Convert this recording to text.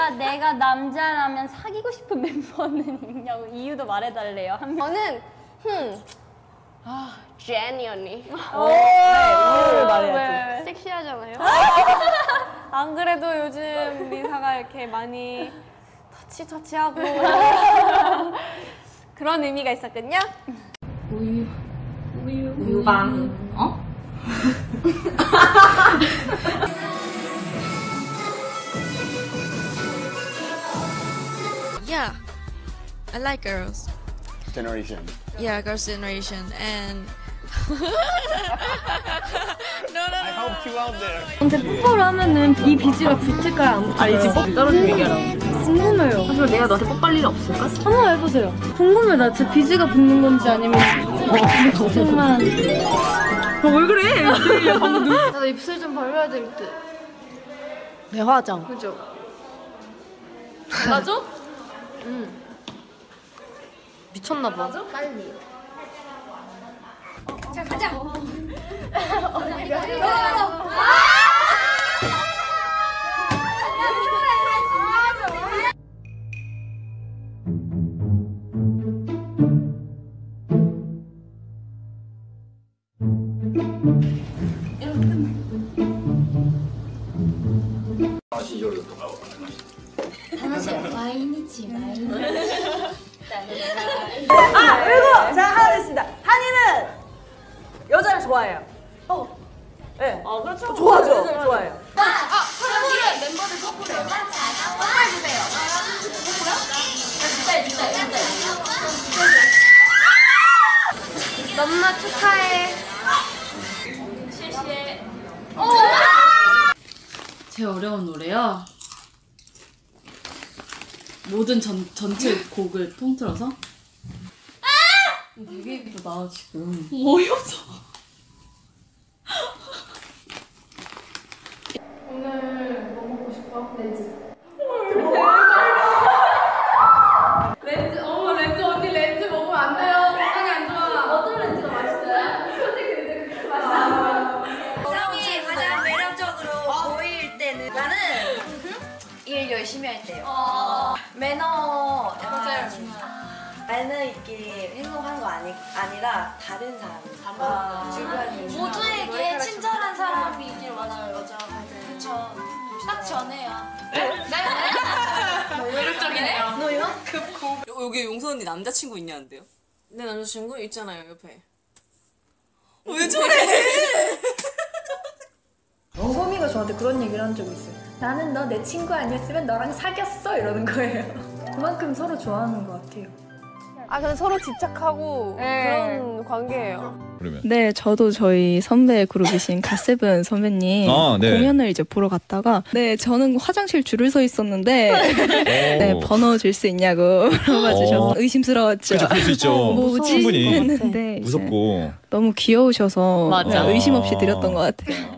내가 남자라면 사귀고 싶은 멤버는 있냐고 이유도 말해달래요. 저는 제니 언니. 이유를 말해야지. 섹시하잖아요. 안 그래도 요즘 리사가 이렇게 많이 터치하고 그런 의미가 있었거든요. 우유방. 어? Yeah, I like girls. Generation. Yeah, girls' generation and. No. I helped you out there. 근데 뽀뽀를 하면은 이 비즈가 붙을까요? 안 붙을까요? 아니지, 뽀 떨어지면 얘기하라. 궁금해요. 사실 내가 너한테 뽀빨 일 없을까? 한번 해보세요. 궁금해. 나 제 비즈가 붙는 건지 아니면 립스틱만. 왜 그래? 나도 입술 좀 발라야 될 듯. 대화장. 그죠? 맞아? 미쳤나봐. 빨리. 그리고 자 하나 됐습니다. 한이는 여자를 좋아해요. 네. 그렇죠. 좋아하죠. 좋아해요. 선물은 멤버들 뽀뽀래요. 뽀뽀해주세요. 너무나 축하해. 제일 어려운 노래요? 모든 전체 곡을 통틀어서? 되게 예쁘다 지금. 어이없어. 오늘 뭐 먹고 싶어? 렌즈. 렌즈 언니 렌즈 먹으면 안 돼요. 건강에 안 좋아. 어떤 렌즈가 맛있어요? 솔직히 렌즈 맛있어요. 형이 가장 매력적으로 보일 때는 나는 일 열심히 할 때요. 매너 맞아요. 매너 있게 행동하는 거 아니라 다른 사람, 주변 모두에게 친절한 사람이길 원해요. 여자가. 그쵸. 딱 전해요. 매력적이네요. 너요? 여기 용선 언니 남자친구 있냐는데요? 내 남자친구 있잖아요, 옆에. 왜 저래? 소미가 저한테 그런 얘기를 한 적이 있어요. 나는 너 내 친구 아니었으면 너랑 사귀었어 이러는 거예요. 그만큼 서로 좋아하는 것 같아요. 근데 서로 집착하고 그런 관계예요. 그러면. 네, 저도 저희 선배 그룹이신 갓세븐 선배님 네. 공연을 이제 보러 갔다가 저는 화장실 줄을 서 있었는데 네, 번호 줄 수 있냐고 물어봐 주셔서 의심스러웠죠. 그렇죠, 그럴 수 있죠. 뭐지? 충분히 했는데 무섭고 너무 귀여우셔서 맞아. 의심 없이 드렸던 것 같아요.